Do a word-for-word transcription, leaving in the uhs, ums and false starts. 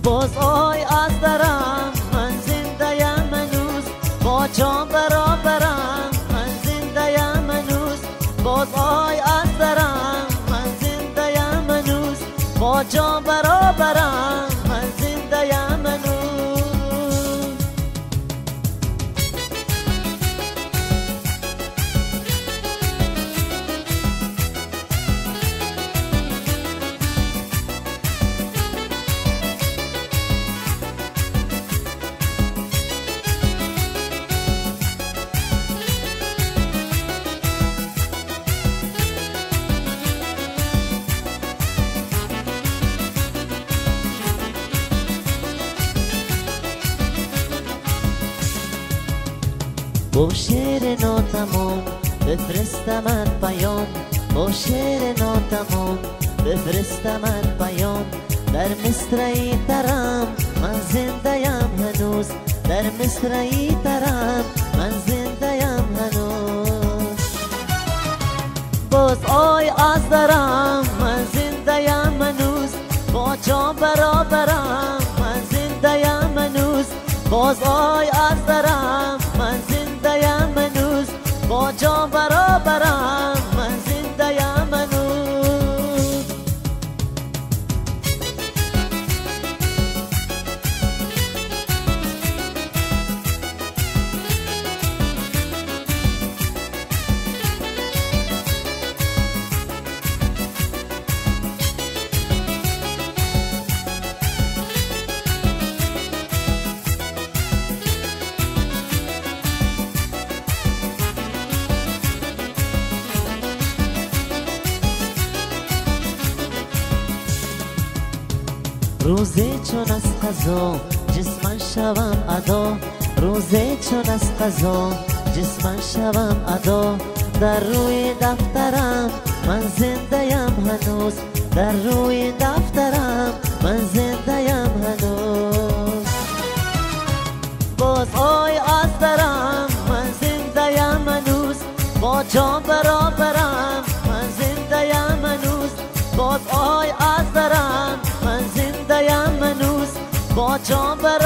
باز آی از درم من زنده‌ام هنوز با جان برابرم من زنده‌ام هنوز باز آی از درم من زنده‌ام هنوز با جان برابرم من زنده‌ام هنوز با شعر ناتمام بفرستمت پیام با شعر ناتمام بفرستمت پیام در مصرعی ترم من زنده‌ام هنوز در مصرعی ترم من زنده‌ام هنوز باز آی از درم من زنده‌ام هنوز با جان برابرم من زنده‌ام هنوز باز آی از درم من زنده‌ام هنوز با جان برابرم من زنده‌ام هنوز روزی چون از قضا جسمن شوم ادا روزی چون از قضا جسمن شوم ادا در روی دفترم من زنده‌ام هنوز در روی دفترم من زنده‌ام هنوز باز آی از درم من زنده‌ام هنوز با جان برابرم من زنده‌ام هنوز باز آی از درم من زنده‌ام هنوز با جان برابرم